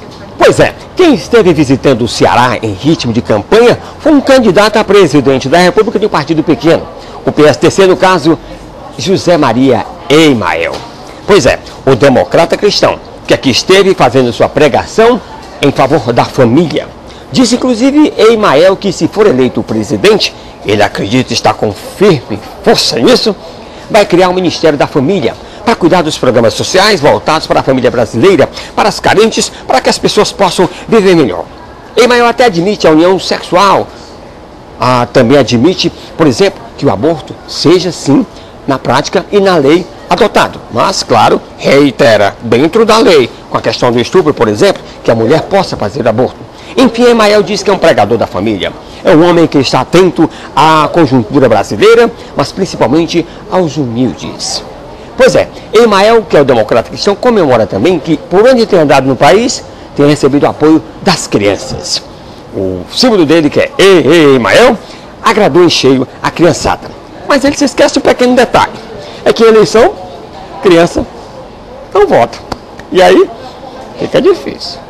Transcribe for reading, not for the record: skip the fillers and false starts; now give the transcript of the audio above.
Pois é, quem esteve visitando o Ceará em ritmo de campanha foi um candidato a presidente da República de um partido pequeno, o PSTC, no caso, José Maria Eimael. Pois é, o democrata cristão, que aqui esteve fazendo sua pregação em favor da família. Disse inclusive Eimael que, se for eleito presidente, ele acredita estar com firme força nisso, vai criar um Ministério da Família para cuidar dos programas sociais voltados para a família brasileira, para as carentes, para que as pessoas possam viver melhor. Eimael até admite a união sexual, também admite, por exemplo, que o aborto seja, sim, na prática e na lei adotado. Mas, claro, reitera, dentro da lei, com a questão do estupro, por exemplo, que a mulher possa fazer aborto. Enfim, Eimael diz que é um pregador da família. É um homem que está atento à conjuntura brasileira, mas principalmente aos humildes. Pois é, Eimael, que é o democrata cristão, comemora também que, por onde tem andado no país, tem recebido o apoio das crianças. O símbolo dele, que é Eimael, agradou em cheio a criançada. Mas ele se esquece um pequeno detalhe. É que em eleição, criança não vota. E aí, fica difícil.